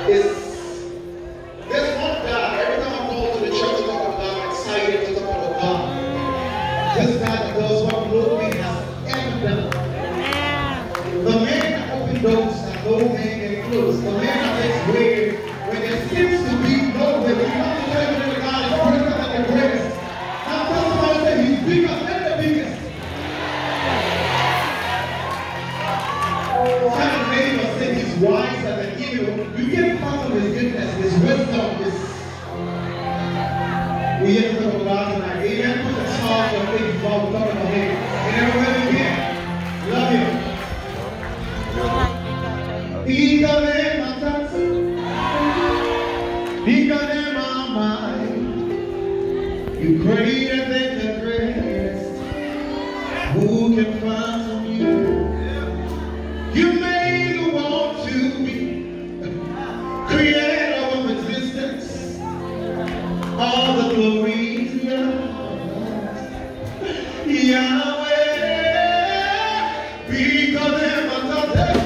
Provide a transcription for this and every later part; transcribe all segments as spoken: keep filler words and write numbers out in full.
It's, there's one God. Every time I go to the church to talk about God, I'm excited to talk about God. This God that does what no man has ever done. The man that opens doors that no man can close. The man that makes way when there seems to be no way. We come to tell you that God is greater than the greatest. I'm telling somebody that He's bigger than the biggest. Tell the neighbor, say He's wiser than evil. You get part of His goodness, His wisdom, His. We have to talk about God tonight. Amen. Put the song of faith while we're talking about Him. And everywhere we can. Love you. Bigger than my thoughts, bigger than my mind. You're greater than the greatest. Who can fathom you? You made the world to be, creator of existence. All the glory is yours, Yahweh. Bigger than my thoughts.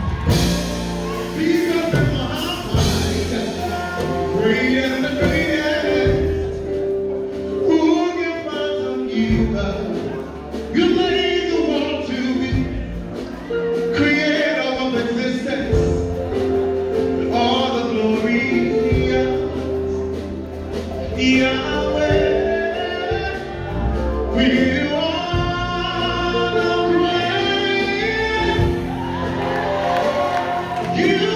Greater than the greatest. Who can fathom you? You made the world to be, creator of existence. All the glory, Yahweh. We want to praise you.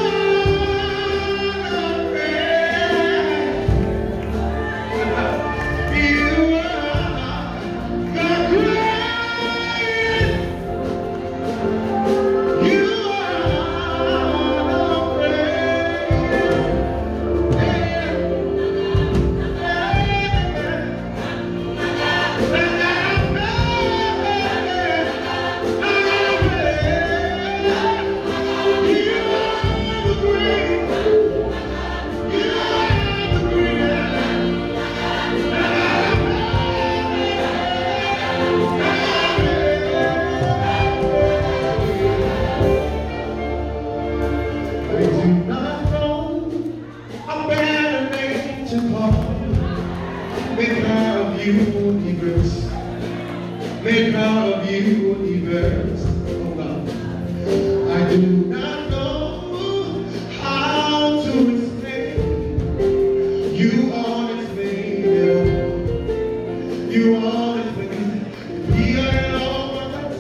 Universe, maker of universe, oh God. I do not know how to explain. You unexplainable. You unexplainable. You are all my thoughts.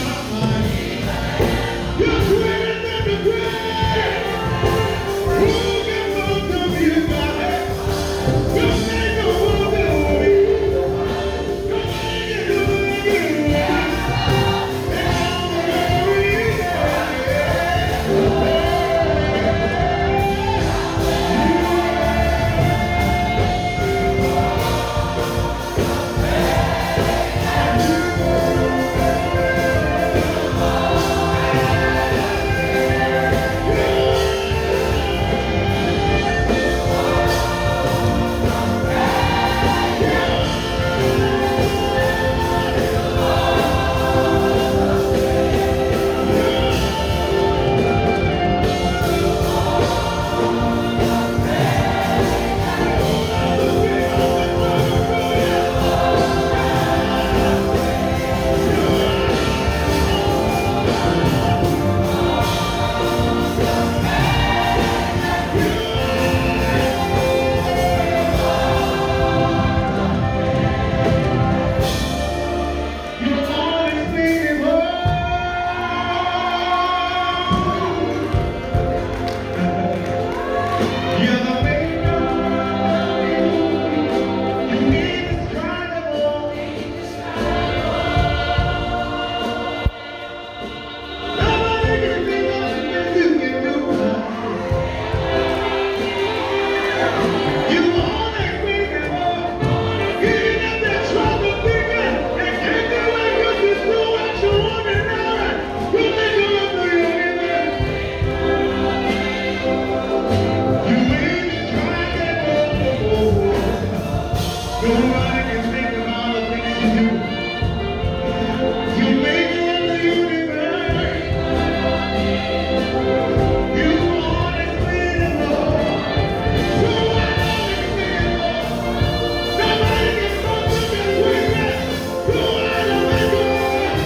You're greater than the great. Nobody can think of all the things you do. You made the universe. You always been alone. So I always been alone. Nobody can come to me with that. So I always been alone.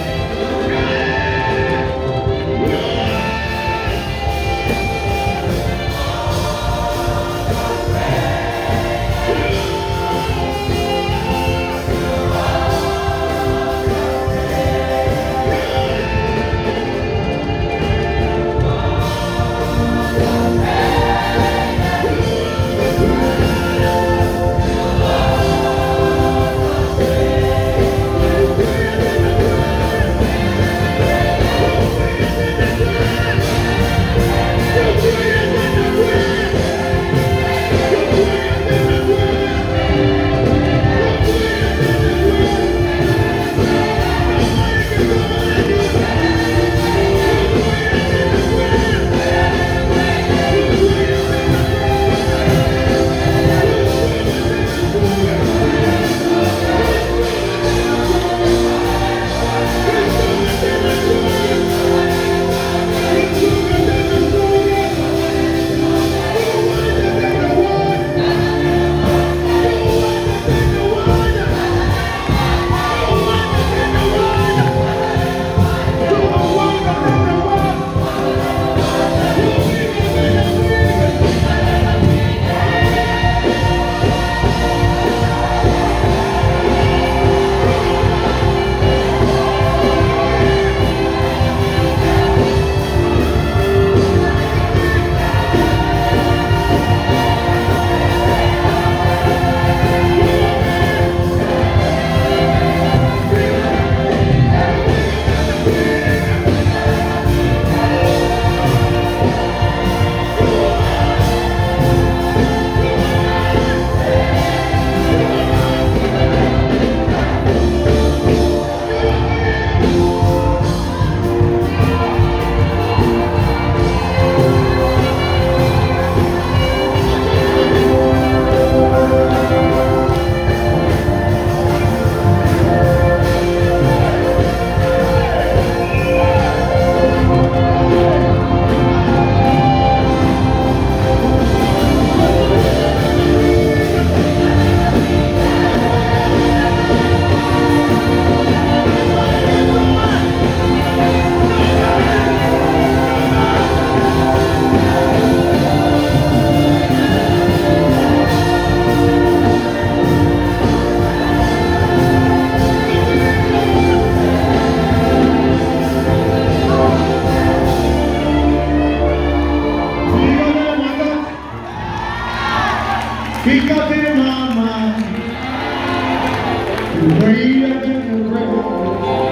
Because in my mind, the way I do the